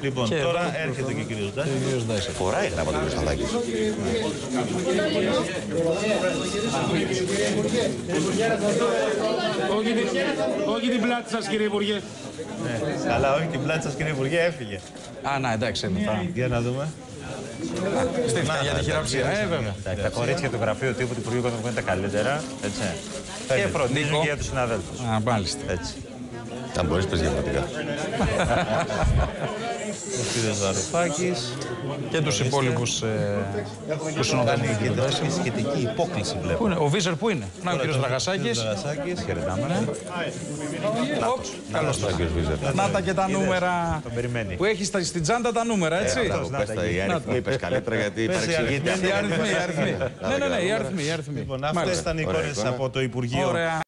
Λοιπόν, Και τώρα εδώ έρχεται και ο κύριος Ντάσης. Φοράει γράμματα ο Σταθάκης. Όχι την πλάτη σας, κύριε Υπουργέ. Καλά, όχι την πλάτη σας, κύριε Υπουργέ, έφυγε. Α, να, εντάξει, είναι. Για να δούμε. Στήθηκα για τη χειραψία, βέβαια. Τα κορίτσια του γραφείου τύπου του Υπουργείου Οικονομικών είναι τα καλύτερα. Έτσι. Και φροντίζουν Νίκο. και για τους συναδέλφους. Α, μάλιστα. Έτσι. Αν μπορείς, πες διαφορετικά. Ο κύριος Βαρουφάκης. Και τους υπόλοιπους που συνοδεύουν τον Και κύριο αυτή Ντάση. η σχετική υπόκληση Πού βλέπω. είναι, ο Βίζερ πού είναι? Να, ο κύριος Δραγασάκης. Χαιρετάμε. Οπ, καλώς το. Κύριος Βίζερ. Να τα και τα νούμερα Τον περιμένει. που έχει στην τσάντα τα νούμερα, έτσι. Πες τα, οι αριθμοί, πες καλύτερα γιατί παρεξηγείται. Οι αριθμοί. Ναι, οι αριθμοί. Λοιπόν, αυτές ήταν οι εικόνες από το Υπουργείο. Ωραία.